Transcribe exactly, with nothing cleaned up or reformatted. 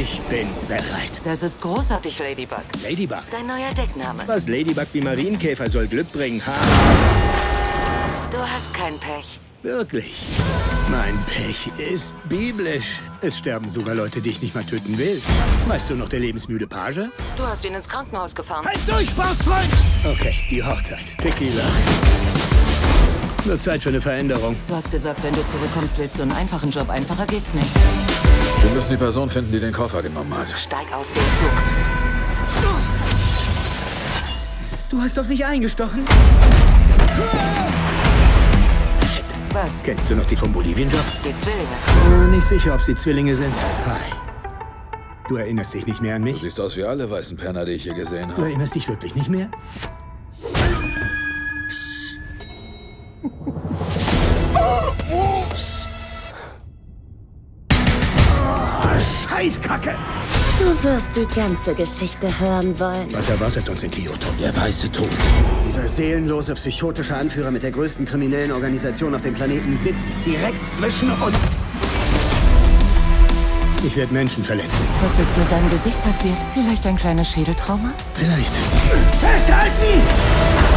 Ich bin bereit. Das ist großartig, Ladybug. Ladybug? Dein neuer Deckname. Was Ladybug wie Marienkäfer soll Glück bringen, ha? Du hast kein Pech. Wirklich? Mein Pech ist biblisch. Es sterben sogar Leute, die ich nicht mal töten will. Weißt du noch, der lebensmüde Page? Du hast ihn ins Krankenhaus gefahren. Halt durch, Faustfreund! Okay, die Hochzeit. Tequila. Nur Zeit für eine Veränderung. Du hast gesagt, wenn du zurückkommst, willst du einen einfachen Job. Einfacher geht's nicht. Wir müssen die Person finden, die den Koffer genommen hat. Steig aus dem Zug. Du hast doch nicht eingestochen. Was? Kennst du noch die vom Bolivien-Job? Die Zwillinge. Äh, nicht sicher, ob sie Zwillinge sind. Hi. Du erinnerst dich nicht mehr an Du mich? siehst aus wie alle weißen Penner, die ich hier gesehen Du habe. erinnerst dich wirklich nicht mehr? Scheißkacke! Du wirst die ganze Geschichte hören wollen. Was erwartet uns in Kyoto? Der weiße Tod. Dieser seelenlose, psychotische Anführer mit der größten kriminellen Organisation auf dem Planeten sitzt direkt zwischen uns. Ich werde Menschen verletzen. Was ist mit deinem Gesicht passiert? Vielleicht ein kleines Schädeltrauma? Vielleicht. Festhalten!